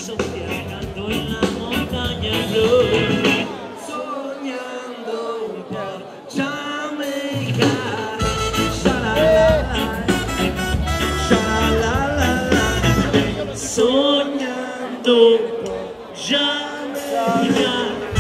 soffiando in la montagna blu, sognando un po' Giamaica, sha-la-la-la, sha-la-la-la, sognando un po' Giamaica.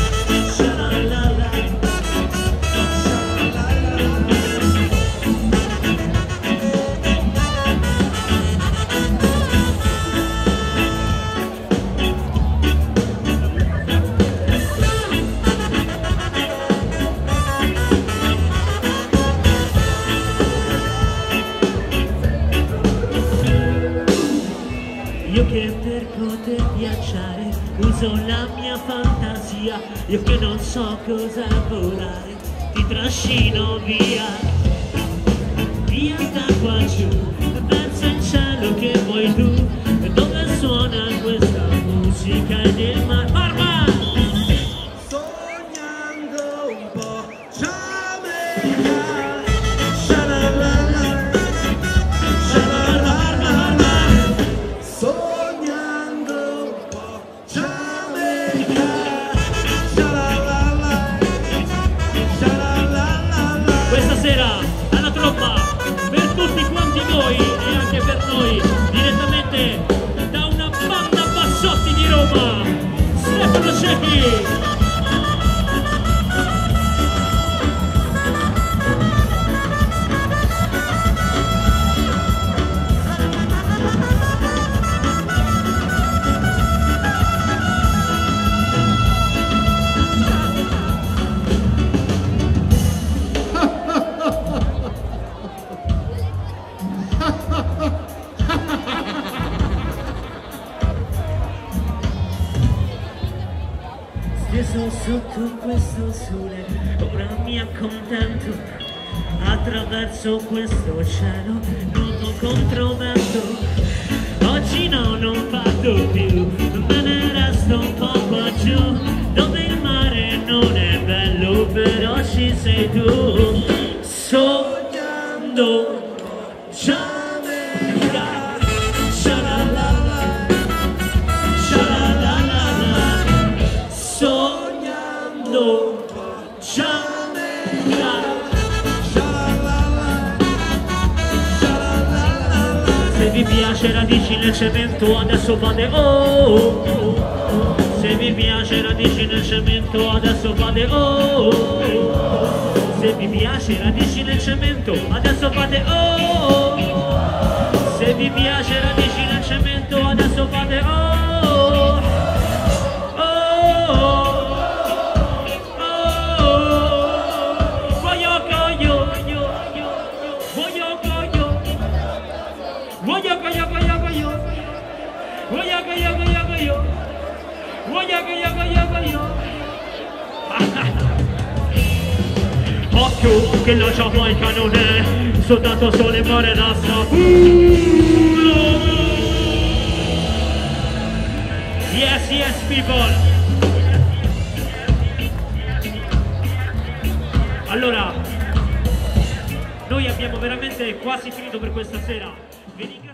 Io che per poter viaggiare uso la mia fantasia, io che non so cosa volare, ti trascino via, via da qua giù, verso il cielo che vuoi tu, dove suona questa musica del mare. Sognando un po' Giamaica. Questa sera alla tromba per tutti quanti noi e anche per noi direttamente da una banda Bassotti di Roma, Stefano Cecchi. Steso sotto questo sole, ora mi accontento, attraverso questo cielo, nuovo controvento. Oggi no, non parto più, me ne resto un po' qua giù, dove il mare non è bello, però ci sei tu. Sognando Giamaica, sha-la-la-la, sha-la-la-la-la, sognando Giamaica, sha-la-la-la, sha-la-la-la. Se vi piace radici nel cemento adesso fate oh. Se vi piace radici nel cemento adesso fate oh. Se vi piace radici nel cemento adesso fate oh. Se vi piace radici nel cemento adesso fate oh. Occhio che la Giamaica non è soltanto sole, mare, rassa. Yes, yes people. Allora, noi abbiamo veramente quasi finito per questa sera.